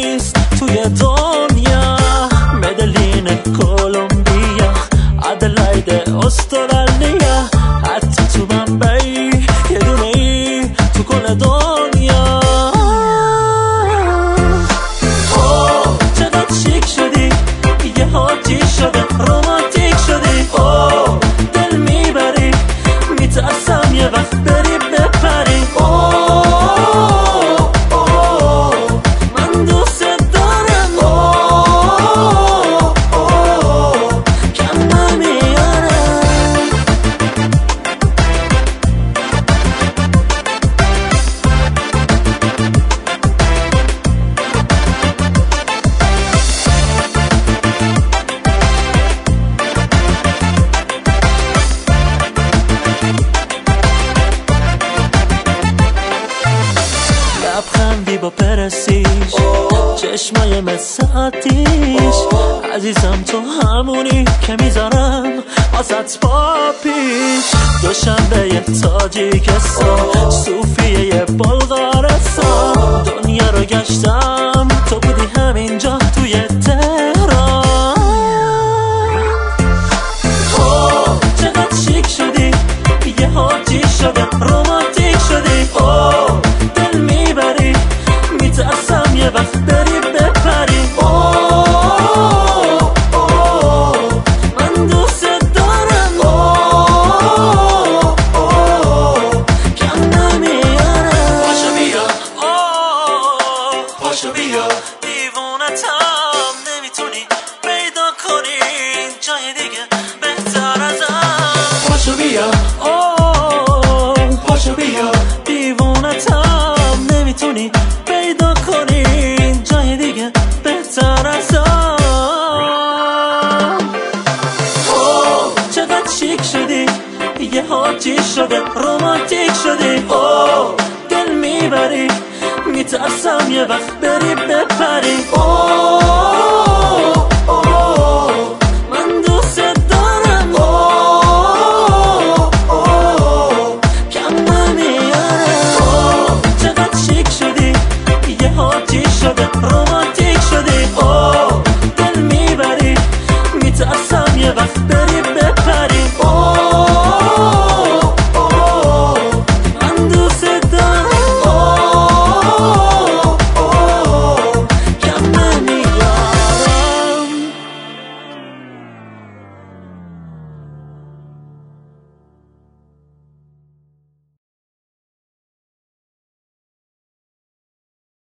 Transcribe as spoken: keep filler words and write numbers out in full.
نیست توی دنیا. مدلین کلمبیا، ادلاید استرالیا، حتی تو بمبئی یه دونه ای تو کل دنیا. اوه چقدر شیک شدی، یه حاجی شده رومانتیک شدی. اوه دل میبری، میترسم یه وقت بری بپری. اوه اوه من دوست دارم. اوه اوه کم نمیارم. لبخندی با پرستیش، چشمای مثل آتیش. عزیزم تو همونی که میذارم واسط پا پیش. دوشنبه یه تاجیکستان، صوفیه یه بلغارستان. دنیا رو گشتم تو بودی همینجا توی تهران. اوه چقدر شیک شدی، یه حاجی شده رومانتیک شدی. اوه دل میبری، میترسم یه وقت بری بپری. اوه اوه من دوست دارم. اوه اوه کم نمیارم. پاشو بیا، اوه پاشو بیا، دیوونتم نمیتونی پیدا کنی جای دیگه بهتر ازم. پاشو بیا، اوه پاشو بیا، دیوونتم نمیتونی پیدا کنی جای دیگه بهتر ازم. اوه چقدر شیک شدی، یه حاجی شده رومانتیک شدی. اوه دل میبری، میترسم یه وقت بری بپری.